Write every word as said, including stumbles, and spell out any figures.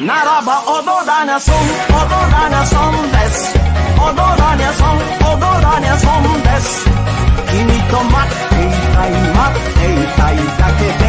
ならば踊らにゃそん、踊らにゃそんです。踊らにゃそん、踊らにゃそんです。君と待っていたい、待っていたいだけど